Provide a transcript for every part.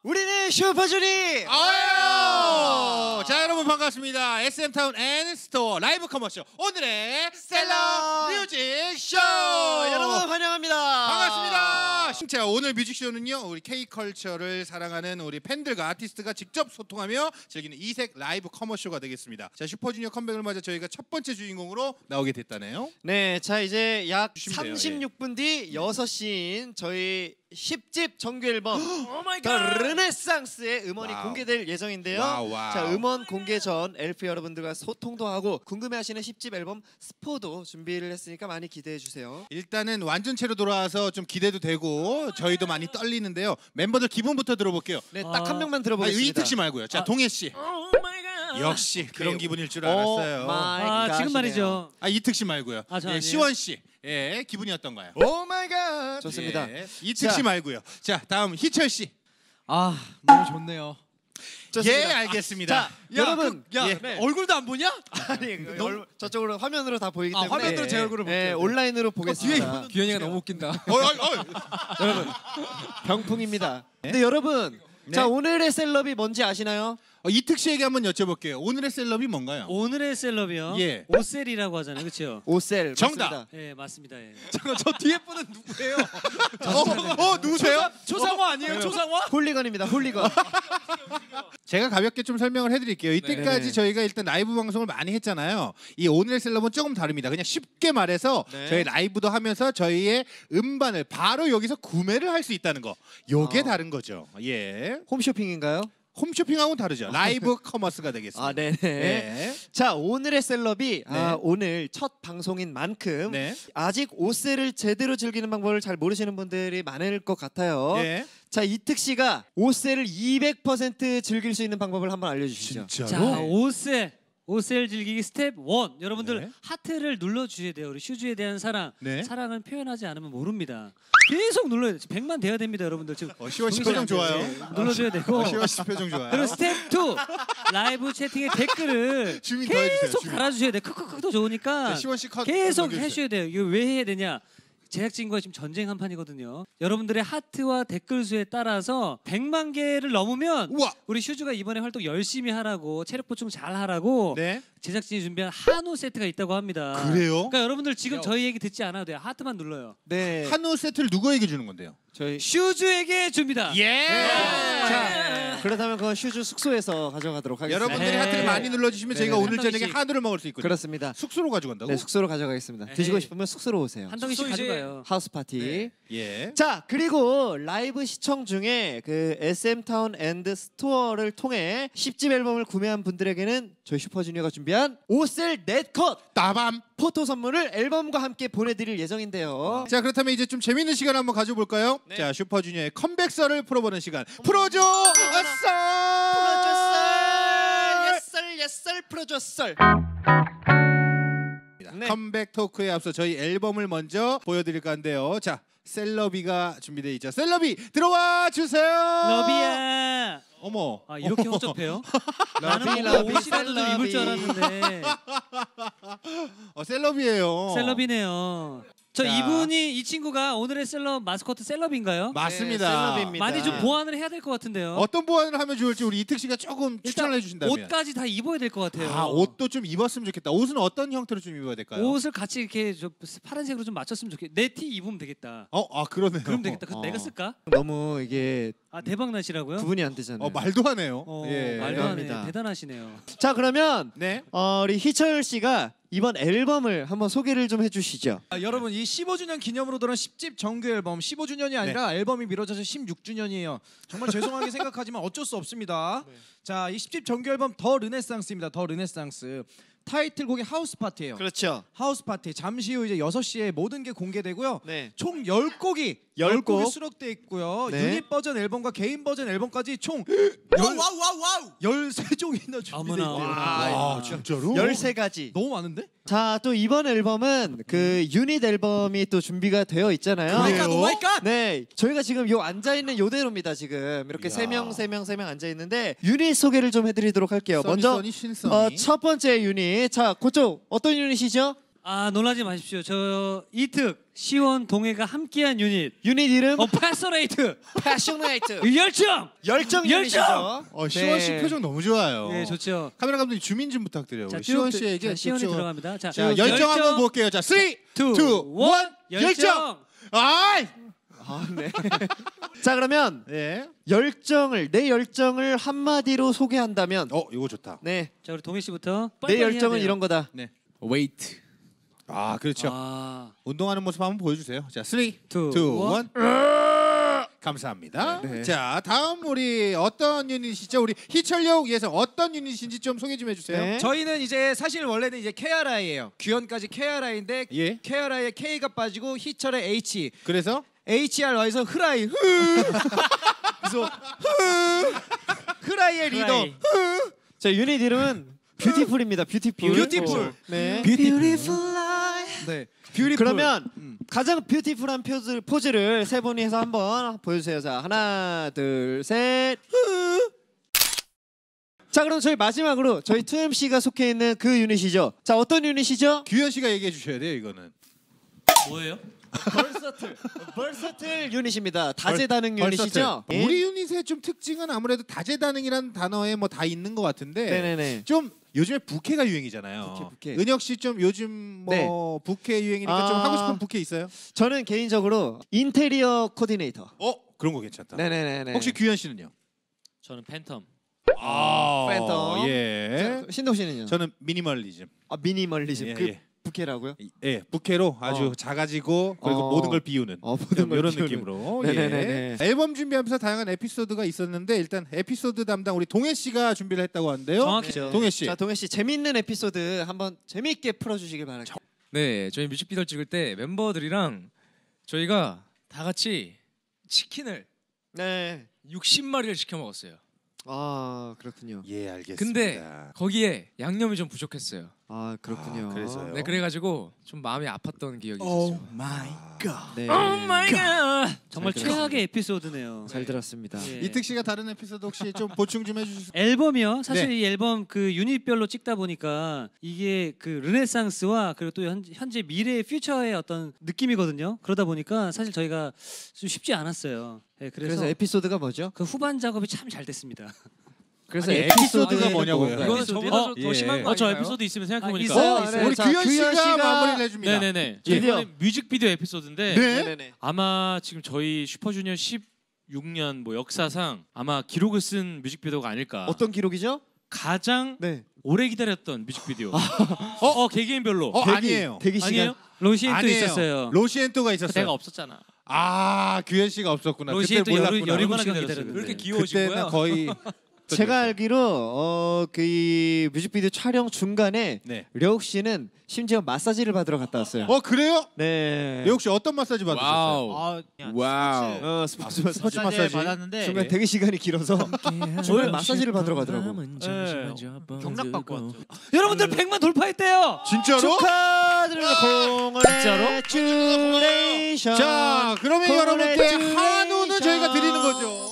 우리는 슈퍼주니! 아유! 자, 여러분 반갑습니다. SM타운 앤 스토어 라이브 커머쇼 오늘의 셀럽 뮤직 쇼! 여러분 환영합니다. 반갑습니다. 자, 오늘 뮤직쇼는요, 우리 K컬처를 사랑하는 우리 팬들과 아티스트가 직접 소통하며 즐기는 이색 라이브 커머쇼가 되겠습니다. 자, 슈퍼주니어 컴백을 맞아 저희가 첫 번째 주인공으로 나오게 됐다네요. 네, 자 이제 약 주시면 돼요, 36분 뒤 6시인 저희 10집 정규 앨범 더 르네상스의 음원이 와우. 공개될 예정인데요. 와우. 자, 음원 공개 전 엘프 여러분들과 소통도 하고 궁금해하시는 10집 앨범 스포도 준비를 했으니까 많이 기대해 주세요. 일단은 완전체로 돌아와서 좀 기대도 되고 저희도 많이 떨리는데요. 멤버들 기분부터 들어볼게요. 네, 딱 한 명만 들어보겠습니다. 이특 씨 말고요. 자, 동해 씨. 역시 그런 기분일 줄 알았어요. 지금 말이죠. 이특 씨 말고요. 저 예, 아니에요? 시원 씨. 예, 기분이 어떤가요? 오 마이 갓. 좋습니다. 예, 이특 씨 말고요. 자, 다음 희철 씨. 너무 좋네요. 좋습니다. 예, 알겠습니다. 자, 여러분, 네. 얼굴도 안 보냐? 아니, 저쪽으로 화면으로 다 보이기 때문에 화면으로 제 얼굴을 네, 볼게요. 온라인으로 보겠습니다. 규현이가 너무 웃긴다. 여러분, 병풍입니다. 근데 여러분, 자 오늘의 셀럽이 뭔지 아시나요? 이특 씨에게 한번 여쭤볼게요. 오늘의 셀럽이 뭔가요? 오늘의 셀럽이요. 예. 오셀이라고 하잖아요, 그렇죠? 오셀. 정답. 맞습니다. 예, 맞습니다. 예. 잠깐 저 뒤에 분은 누구예요? 누구세요? 초상화 아니에요? 초상화? 홀리건입니다. 홀리건. 제가 가볍게 좀 설명을 해드릴게요. 이때까지 네. 저희가 일단 라이브 방송을 많이 했잖아요. 이 오늘의 셀럽은 조금 다릅니다. 그냥 쉽게 말해서 네. 저희 라이브도 하면서 저희의 음반을 바로 여기서 구매를 할 수 있다는 거. 요게 다른 거죠. 예. 홈쇼핑인가요? 홈쇼핑하고는 다르죠. 라이브 커머스가 되겠습니다. 아, 네네. 네. 자, 오늘의 셀럽이 네. 오늘 첫 방송인 만큼 네. 아직 오셀을 제대로 즐기는 방법을 잘 모르시는 분들이 많을 것 같아요. 네. 자, 이특 씨가 오셀을 200% 즐길 수 있는 방법을 한번 알려주시죠. 자, 진짜로? 오셀 즐기기 스텝 1. 여러분들 네. 하트를 눌러주셔야 돼요. 우리 슈즈에 대한 사랑. 네. 사랑은 표현하지 않으면 모릅니다. 계속 눌러야 돼요. 100만 돼야 됩니다, 여러분들. 지금 시원 씨 표정 좋아요. 눌러줘야 되고. 시원 씨 표정 좋아요. 그리고 스텝 2. 라이브 채팅에 댓글을 주민 더 해주세요, 계속 주민. 달아주셔야 돼요. 크크크도 좋으니까 네, 시원 씨 컷 계속 넘겨주세요. 해주셔야 돼요. 이거 왜 해야 되냐? 제작진과 지금 전쟁 한판이거든요. 여러분들의 하트와 댓글 수에 따라서 100만 개를 넘으면 우와. 우리 슈즈가 이번에 활동 열심히 하라고 체력 보충 잘 하라고 네. 제작진이 준비한 한우 세트가 있다고 합니다. 그래요? 그러니까 여러분들 지금 저희 얘기 듣지 않아도 돼요. 하트만 눌러요. 네. 한우 세트를 누구에게 주는 건데요? 저희 슈즈에게 줍니다. 예. 자, 그렇다면 그건 슈즈 숙소에서 가져가도록 하겠습니다. 여러분들이 네. 하트를 많이 눌러주시면 저희가 네, 네. 오늘 한 저녁에 덩이씩. 한우를 먹을 수 있거든요. 그렇습니다. 숙소로 가져간다고? 네, 숙소로 가져가겠습니다. 에이. 드시고 싶으면 숙소로 오세요. 한 덩이씩 숙소 이제 가져가요. 하우스 파티. 예. 자, 그리고 라이브 시청 중에 그 SM타운 앤드 스토어를 통해 10집 앨범을 구매한 분들에게는 저희 슈퍼주니어가 준비한 오셀 넷컷 따밤. 포토 선물을 앨범과 함께 보내드릴 예정인데요. 자, 그렇다면 이제 좀 재밌는 시간 한번 가져볼까요? 네. 자, 슈퍼주니어의 컴백설을 풀어보는 시간. 풀어줘 썰. 예썰 풀어줬썰. 네. 컴백 토크에 앞서 저희 앨범을 먼저 보여드릴까 한데요. 자, 셀러비가 준비되어 있죠. 셀러비 들어와 주세요. 러비야. 어머. 아, 이렇게 허접해요? 나는 러비, 뭔가 러비, 옷이라도 좀 입을 줄 알았는데 셀럽이에요. 셀럽이네요. 저 자. 이분이 이 친구가 오늘의 셀럽 마스코트 셀럽인가요? 맞습니다. 네, 셀럽입니다. 많이 좀 보완을 해야 될 것 같은데요. 어떤 보완을 하면 좋을지 우리 이특 씨가 조금 추천을 해주신다면. 옷까지 다 입어야 될 것 같아요. 옷도 좀 입었으면 좋겠다. 옷은 어떤 형태로 좀 입어야 될까요? 옷을 같이 이렇게 좀 파란색으로 좀 맞췄으면 좋겠다. 내 티 입으면 되겠다. 그러네요. 그럼 되겠다. 그럼 내가 쓸까? 너무 이게 아, 대박 나시라고요? 구분이 안 되잖아요. 말도 하네요. 예. 말도 안 해. 합니다. 대단하시네요. 자, 그러면 네. 우리 희철 씨가 이번 앨범을 한번 소개를 좀 해주시죠. 여러분 이 15주년 기념으로 들은 10집 정규 앨범 15주년이 아니라 앨범이 미뤄져서 16주년이에요. 정말 죄송하게 생각하지만 어쩔 수 없습니다. 자, 이 10집 정규 앨범 더 르네상스입니다. 더 르네상스. 타이틀곡이 하우스 파티예요. 그렇죠. 하우스 파티. 잠시 후 이제 6시에 모든 게 공개되고요. 네. 총 10곡이 10곡 10곡이 수록돼 있고요. 네. 유닛 버전 앨범과 개인 버전 앨범까지 총 와우. 13종이나 준비돼 어머나, 있대요. 어머나. 아, 진짜로? 13가지. 너무 많은데? 자, 또 이번 앨범은 그 유닛 앨범이 또 준비가 되어 있잖아요. 그래요? 오마이갓! 네, 저희가 지금 요 앉아 있는 요대로입니다. 지금 이렇게 이야. 세 명 앉아 있는데 유닛 소개를 좀 해드리도록 할게요. 먼저 써니 신써니. 첫 번째 유닛. 자, 그쪽 어떤 유닛이죠? 아 놀라지 마십시오. 저 이특, 시원, 동해가 함께한 유닛. 유닛 이름 패셔네이트. 패셔네이트. 열정. 열정 유닛이죠. 시원 씨 네. 표정 너무 좋아요. 네 좋죠. 카메라 감독님 주민 좀 부탁드려요. 자, 우리 시원 씨에게 자, 시원이 쭉- 들어갑니다. 자, 자, 열정 한번 볼게요. 자, 3, 2, 1, 열정. 아, 네. 자 그러면 네. 내 열정을 한마디로 소개한다면 이거 좋다. 네. 자 우리 동해 씨부터. 내 빨리빨리 열정은 해야 돼요. 이런 거다. 네. 웨이트. 아, 그렇죠. 아, 운동하는 모습 한번 보여주세요. 자, 3, 2, 1. 1. 감사합니다. 네. 자, 다음 우리 어떤 유닛이죠? 우리 희철역 예성 어떤 유닛인지 좀 소개 좀 해주세요. 네. 저희는 이제 사실 원래는 이제 KRI예요. 규현까지 KRI인데 예. KRI의 K가 빠지고 희철의 H. 그래서 HRY에서 흐라이. 그래서 흐라이의 리더. 자 유닛 이름은 뷰티풀입니다. 뷰티풀. 뷰티풀. 네. 네. 뷰티풀. 그러면 가장 뷰티풀한 포즈를 세 분이 해서 한번 보여주세요. 자 하나 둘 셋. 자 그럼 저희 마지막으로 저희 2MC가 속해 있는 그 유닛이죠. 자 어떤 유닛이죠? 규현 씨가 얘기해 주셔야 돼요. 이거는. 뭐예요? 벌서틀 유닛입니다. 다재다능 유닛이죠. 벌써들. 우리 유닛의 좀 특징은 아무래도 다재다능이라는 단어에 뭐 다 있는 것 같은데 네네네. 좀 요즘에 부캐가 유행이잖아요. 부캐. 은혁 씨 좀 요즘 뭐 네. 부캐 유행이니까 좀 아. 하고 싶은 부캐 있어요? 저는 개인적으로 인테리어 코디네이터. 그런 거 괜찮다. 네네네. 혹시 규현 씨는요? 저는 팬텀. 팬텀. 예. 신동 씨는요? 저는 미니멀리즘. 미니멀리즘. 예, 그 예. 부캐라고요? 예, 부캐로 아주 작아지고 그리고 모든 걸 비우는 모든 걸 이런 비우는. 느낌으로. 네네네네. 예. 앨범 준비하면서 다양한 에피소드가 있었는데 일단 에피소드 담당 우리 동해 씨가 준비를 했다고 하는데요. 정확히죠. 동해 씨. 자 동해 씨 재밌는 에피소드 한번 재미있게 풀어주시길 바랄게요. 네, 저희 뮤직비디오 찍을 때 멤버들이랑 저희가 다 같이 치킨을 네. 60마리를 시켜 먹었어요. 아 그렇군요. 예, 알겠습니다. 근데 거기에 양념이 좀 부족했어요. 아 그렇군요. 그래서요? 네, 그래가지고 좀 마음이 아팠던 기억이 있었죠. 마이 갓. 네. 오 마이 갓. 정말 잘 들었습니다. 최악의 에피소드네요. 잘 들었습니다. 예. 이특 씨가 다른 에피소드 혹시 좀 보충 좀 해주실 앨범이요. 사실 네. 이 앨범 그 유닛별로 찍다 보니까 이게 그 르네상스와 그리고 또 현재 미래의 퓨처의 어떤 느낌이거든요. 그러다 보니까 사실 저희가 좀 쉽지 않았어요. 네, 그래서 그래서 에피소드가 뭐죠? 그 후반 작업이 참 잘 됐습니다. 그래서 아니, 에피소드가 아, 예. 뭐냐고요? 이거는 이거는 에피소드요? 저보다 더 예. 심한 거 저 아닌가요? 에피소드 있으면 생각해보니까 있어요? 우리 네, 자, 규현 씨가 규현 마무리를 해줍니다. 네네네 드디어. 이번에 뮤직비디오 에피소드인데 네. 네네네. 아마 지금 저희 슈퍼주니어 16년 뭐 역사상 아마 기록을 쓴 뮤직비디오가 아닐까. 어떤 기록이죠? 가장 네. 오래 기다렸던 뮤직비디오. 개개인별로. 아니에요. 대기 시간. 아니에요? 로시엔도 아니에요. 있었어요. 로시엔토가 있었어요. 내가 없었잖아. 아, 규현 씨가 없었구나. 그때 로시엔도 몰랐구나. 17시간 기다렸어요. 기다렸는데. 왜 이렇게 귀여워진 그때는 거야? 거의 제가 알기로 그 뮤직비디오 촬영 중간에 네. 려욱 씨는 심지어 마사지를 받으러 갔다 왔어요. 그래요? 네. 려욱 씨 어떤 마사지 받으셨어요? 와우. 와우. 스포츠 마사지. 스포츠 마사지 받았는데 중간 대기 시간이 길어서 중간에 마사지를 받으러 가더라고. 경락받고 왔죠. 여러분들 100만 돌파했대요. 진짜로? 축하드립니다. Congratulation. 자, 그러면 여러분께 Congratulation. 한우는 저희가 드리는 거죠.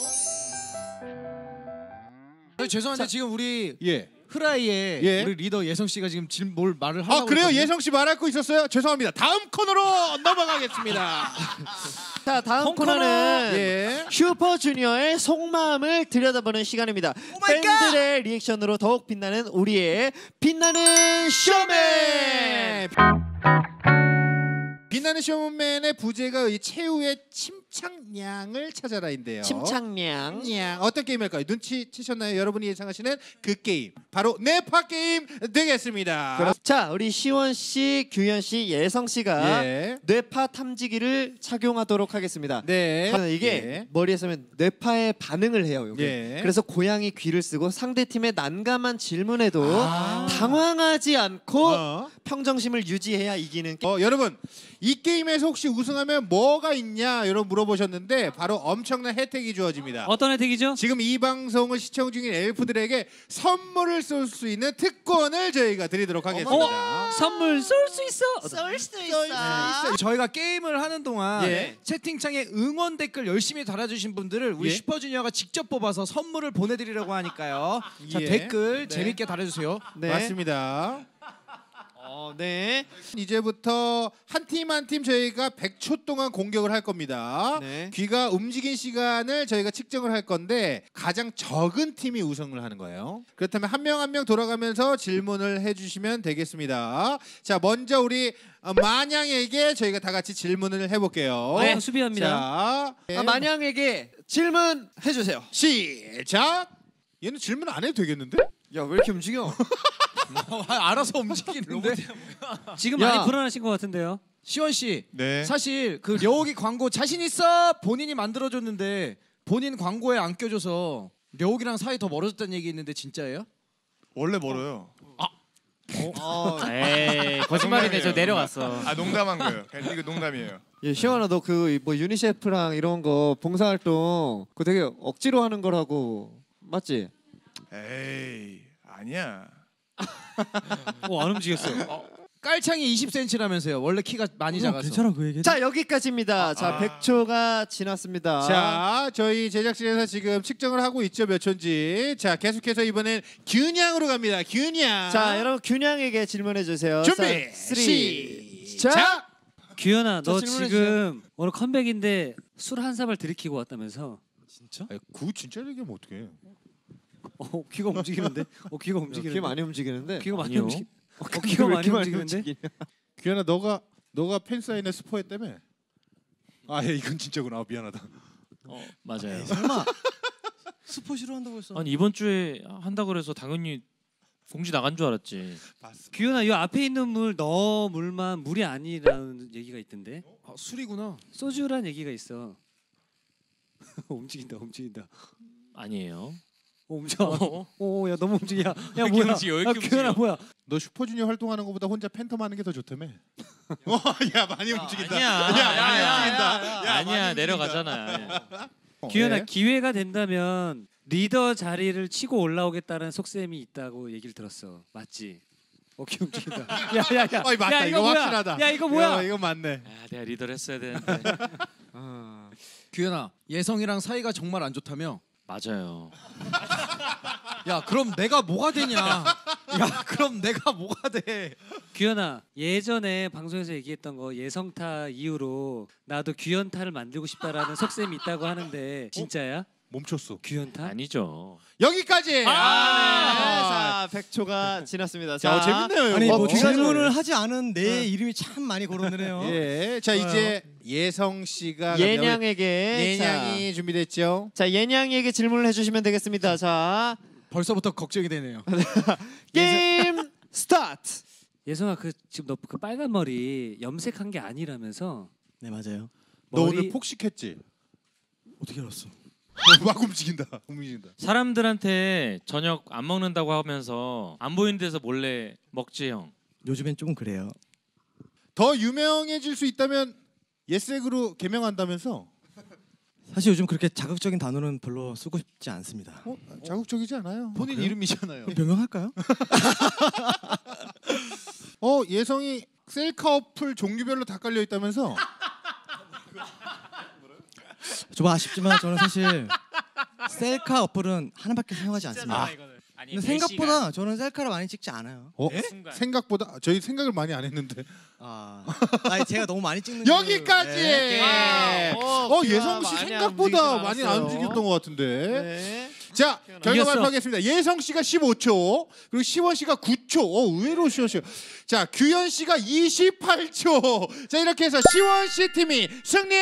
죄송한데 지금 우리 예. 흐라이의 예. 우리 리더 예성 씨가 지금 뭘 말을 하려고 아, 그래요? 했거든요. 예성 씨 말할 거 있었어요? 죄송합니다. 다음 코너로 넘어가겠습니다. 자, 다음 코너는 예. 슈퍼주니어의 속마음을 들여다보는 시간입니다. 팬들의 리액션으로 더욱 빛나는 우리의 빛나는 쇼맨. 빛나는 쇼맨의 부제가 이 최후의 침착량을 찾아라인데요. 침착량. 냥 어떤 게임일까요? 눈치채셨나요? 여러분이 예상하시는 그 게임 바로 네파 게임 되겠습니다. 자, 우리 시원 씨, 규현 씨, 예성 씨가 예. 뇌파 탐지기를 착용하도록 하겠습니다. 네. 이게 예. 머리에 서면 뇌파에 반응을 해요. 여기. 예. 그래서 고양이 귀를 쓰고 상대 팀의 난감한 질문에도 당황하지 않고 평정심을 유지해야 이기는 게임. 여러분 이 게임에서 혹시 우승하면 뭐가 있냐 여러분 물어보셨는데 바로 엄청난 혜택이 주어집니다. 어떤 혜택이죠? 지금 이 방송을 시청 중인 엘프들에게 선물을 쏠 수 있는 특권을 저희가 드리도록 하겠습니다. 선물 쏠 수 있어. 쏠 수도 있어. 저희가 게임을 하는 동안 예. 채팅창에 응원 댓글 열심히 달아주신 분들을 우리 예. 슈퍼주니어가 직접 뽑아서 선물을 보내드리려고 하니까요. 자 예. 댓글 네. 재밌게 달아주세요. 네. 맞습니다. 네. 이제부터 한 팀 한 팀 저희가 100초 동안 공격을 할 겁니다. 네. 귀가 움직인 시간을 저희가 측정을 할 건데 가장 적은 팀이 우승을 하는 거예요. 그렇다면 한 명 한 명 돌아가면서 질문을 해주시면 되겠습니다. 자, 먼저 우리 마냥에게 저희가 다 같이 질문을 해볼게요. 네, 수비합니다. 자, 마냥에게 질문 해주세요. 시작. 얘는 질문 안 해도 되겠는데? 야, 왜 이렇게 움직여? 알아서 움직이는데. 지금 야. 많이 불안하신 것 같은데요. 시원 씨, 네. 사실 그 려욱이 광고 자신 있어 본인이 만들어줬는데 본인 광고에 안 껴줘서 려욱이랑 사이 더 멀어졌다는 얘기 있는데 진짜예요? 원래 멀어요. 에이 거짓말이네. 저 내려갔어. 아 농담한 거예요. 그냥 이거 농담이에요. 예, 시원아, 너 그 뭐 유니세프랑 이런 거 봉사활동 그거 되게 억지로 하는 거라고 맞지? 에이 아니야. 안 움직였어요. 깔창이 20cm라면서요. 원래 키가 많이 작아서. 그 얘기. 자, 여기까지입니다. 자, 100초가 지났습니다. 자, 저희 제작진에서 지금 측정을 하고 있죠, 몇 초인지. 자, 계속해서 이번엔 균양으로 갑니다. 균양. 자, 여러분 균양에게 질문해 주세요. 준비. 시작. 규현아, 너 질문해 지금 오늘 컴백인데 술 한 사발 들이키고 왔다면서? 그 진짜 얘기하면 어떡해? 귀가 움직이는데? 귀가 귀 많이 움직이는데. 귀가 많이 아니요. 움직. 귀가 귀가 왜 많이 이렇게 움직이는데? 규현아, 너가 팬사인회 스포했다며? 아, 예, 이건 진짜구나. 미안하다. 맞아요. 설마 스포 싫어한다고 했어? 아니 이번 주에 한다 그래서 당연히 공지 나간 줄 알았지. 규현아, 이 앞에 있는 물 너 물만 물이 아니라는 얘기가 있던데. 술이구나. 소주란 얘기가 있어. 움직인다. 아니에요. 움직여. 야 너무 움직여. 야 이렇게 뭐야? 움직여, 이렇게 규현아 움직여. 뭐야? 너 슈퍼주니어 활동하는 것보다 혼자 팬텀 하는 게 더 좋다며? 야, 많이 움직인다. 아니야. 아니야 내려가잖아. 규현아, 네. 기회가 된다면 리더 자리를 치고 올라오겠다는 속셈이 있다고 얘기를 들었어. 맞지? 오케이, 움직인다. 야야야. 어이, 맞다. 야, 이거 뭐야? 확실하다. 야 이거 뭐야? 이거 맞네. 아, 내가 리더를 했어야 되는데. 규현아, 예성이랑 사이가 정말 안 좋다며? 맞아요. 야, 그럼 내가 뭐가 되냐? 야, 그럼 내가 뭐가 돼? 규현아, 예전에 방송에서 얘기했던 거 예성타 이후로 나도 규현타를 만들고 싶다라는 속셈이 있다고 하는데 진짜야? 멈췄어. 규현타? 아니죠. 여기까지. 네. 자, 100초가 지났습니다. 자, 재밌네요. 아니 이거. 뭐 귀가 질문을 하지 않은 내 이름이 참 많이 거론되네요. 예. 자, 이제 예성 씨가 예냥에게 예냥이 준비됐죠? 자, 예냥이에게 질문을 해주시면 되겠습니다. 자, 벌써부터 걱정이 되네요. 게임 스타트. 예성아, 그 지금 너 그 빨간 머리 염색한 게 아니라면서? 네 맞아요. 너 머리- 오늘 폭식했지? 어떻게 알았어? 막 움직인다. 움직인다. 사람들한테 저녁 안 먹는다고 하면서 안 보이는 데서 몰래 먹지 형. 요즘엔 조금 그래요. 더 유명해질 수 있다면 예스액으로 개명한다면서? 사실 요즘 그렇게 자극적인 단어는 별로 쓰고 싶지 않습니다. 자극적이지 않아요. 본인 이름이잖아요. 변명할까요? 예성이 셀카 어플 종류별로 다 깔려 있다면서? 좀 아쉽지만 저는 사실 셀카 어플은 하나밖에 사용하지 않습니다. 근데 생각보다 저는 셀카를 많이 찍지 않아요. 생각보다 저희 생각을 많이 안 했는데. 아니 제가 너무 많이 찍는 여기까지. 네. 예성 씨 많이 생각보다 많이 안 않았어요. 움직였던 것 같은데. 네. 자, 결과 이겼어. 발표하겠습니다. 예성 씨가 15초, 그리고 시원 씨가 9초. 의외로 시원 씨. 자, 규현 씨가 28초. 자, 이렇게 해서 시원 씨 팀이 승리!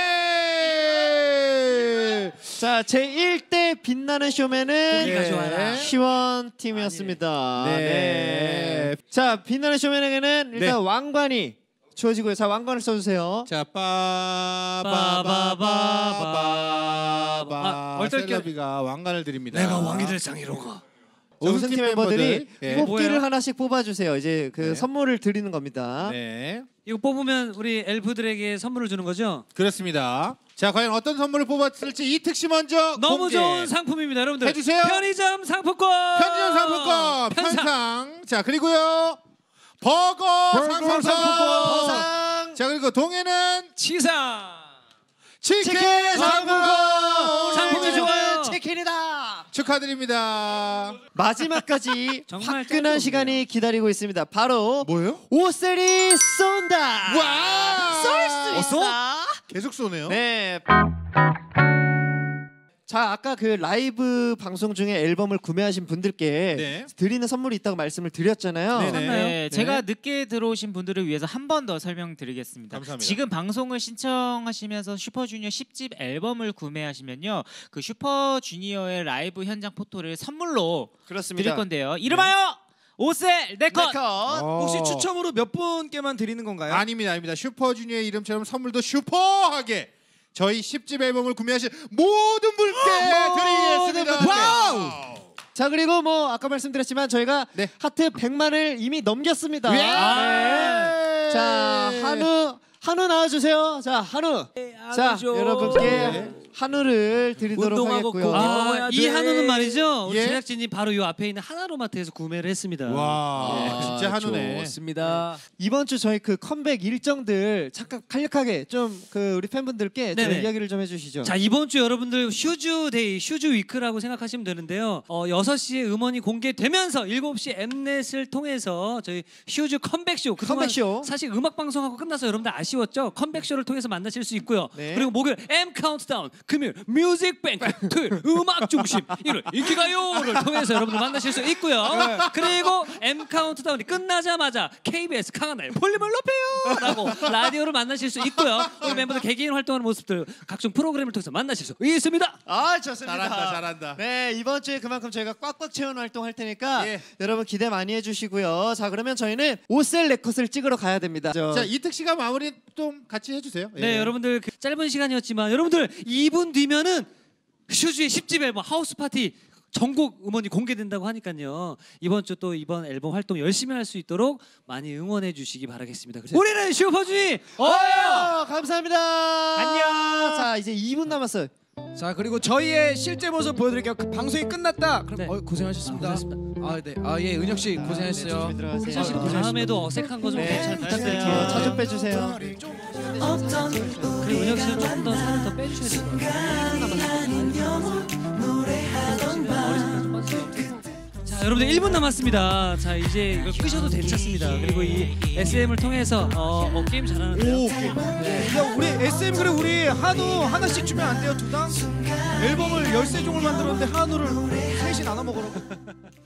자, 제 1대 빛나는 쇼맨은 고기 가져와라. 시원 팀이었습니다. 네. 네. 자, 빛나는 쇼맨에게는 일단 네. 왕관이 주어지고요. 자, 왕관을 써주세요. 자, 빠바바바바. 얼떨결에. 셀럽이가 왕관을 드립니다. 내가 왕이 될 상이로가. 우승팀 멤버들이 예. 뽑기를 뭐예요? 하나씩 뽑아주세요. 이제 그 네. 선물을 드리는 겁니다. 네, 이거 뽑으면 우리 엘프들에게 선물을 주는 거죠? 그렇습니다. 자, 과연 어떤 선물을 뽑았을지 이특 씨 먼저 너무 공개. 좋은 상품입니다, 여러분들. 해주세요. 편의점 상품권. 편의점 상품권 편상. 자, 그리고요 버거 상품권. 보상 자, 그리고 동해는 치상. 치킨 상품권. 상품이 좋아요. 치킨이다. 축하드립니다. 마지막까지 정말 화끈한 짧게 시간이 기다리고 있습니다. 바로 뭐예요? 오셀이 쏜다. 와! 쏠 수 있어. 계속 쏘네요. 네. 자, 아까 그 라이브 방송 중에 앨범을 구매하신 분들께 네. 드리는 선물이 있다고 말씀을 드렸잖아요. 네네. 맞나요? 네, 제가 늦게 들어오신 분들을 위해서 한 번 더 설명드리겠습니다. 감사합니다. 지금 방송을 신청하시면서 슈퍼주니어 10집 앨범을 구매하시면요, 그 슈퍼주니어의 라이브 현장 포토를 선물로 그렇습니다. 드릴 건데요. 이름하여 오셀 네컷. 혹시 추첨으로 몇 분께만 드리는 건가요? 아닙니다, 아닙니다. 슈퍼주니어의 이름처럼 선물도 슈퍼하게 저희 10집 앨범을 구매하신 모든 분께 드리겠습니다. 와우! 자, 그리고 뭐 아까 말씀드렸지만 저희가 네. 하트 100만을 이미 넘겼습니다. 예! 네. 자, 한우 나와주세요. 자, 한우. 자, 여러분께 한우를 드리도록 운동하고 하겠고요. 아, 이 한우는 말이죠. 우리 예? 제작진이 바로 요 앞에 있는 하나로마트에서 구매를 했습니다. 와, 진짜 한우네. 좋습니다. 이번 주 저희 그 컴백 일정들 잠깐 간략하게 좀 그 우리 팬분들께 좀 네네. 이야기를 좀 해주시죠. 자, 이번 주 여러분들 슈즈데이, 슈즈위크라고 생각하시면 되는데요. 6시에 음원이 공개되면서 7시 엠넷을 통해서 저희 슈즈 컴백쇼, 그동안 컴백쇼. 사실 음악 방송하고 끝나서 여러분들 아쉬웠죠? 컴백쇼를 통해서 만나실 수 있고요. 네. 그리고 목요일 M 카운트다운, 금요일 뮤직뱅크, 토요일 음악 중심, 일요일 인기가요를 통해서 여러분들 만나실 수 있고요. 그리고 M 카운트다운이 끝나자마자 KBS 강한나의 볼륨을 높여요라고 라디오를 만나실 수 있고요. 우리 멤버들 개개인 활동하는 모습들 각종 프로그램을 통해서 만나실 수 있습니다. 아, 좋습니다. 잘한다, 잘한다. 네, 이번 주에 그만큼 저희가 꽉꽉 채운 활동할 테니까 예. 여러분 기대 많이 해주시고요. 자, 그러면 저희는 오셀 레컷을 찍으러 가야 됩니다. 자, 이특 씨가 마무리 좀 같이 해주세요. 네, 예. 여러분들 그 짧은 시간이었지만 여러분들 2분 뒤면은 슈즈의 10집 앨범 하우스 파티 전곡 음원이 공개된다고 하니까요. 이번 주 또 이번 앨범 활동 열심히 할 수 있도록 많이 응원해 주시기 바라겠습니다. 우리는 슈퍼주니 감사합니다. 안녕. 자, 이제 2분 남았어요. 자, 그리고 저희의 실제 모습 보여드릴게요. 그 방송이 끝났다. 그럼 네. 고생하셨습니다. 고생하셨습니다. 네. 예, 은혁 씨 고생했어요. 조심히 들어가세요. 사실 다음에도 어색한 거 좀 네, 잘 부탁드릴게요. 부탁드릴게요. 차 좀 빼주세요. 그리고 은혁 씨는 조금 더 살을 더 빼주셔야 돼요. 자, 여러분들 1분 남았습니다. 자, 이제 이걸 끄셔도 괜찮습니다. 그리고 이 SM을 통해서 게임 잘하는데요. 야, 우리 SM 그래 우리 한우 하나씩 주면 안 돼요? 두당? 앨범을 13종을 만들었는데 한우를 셋이 나눠 먹으라고.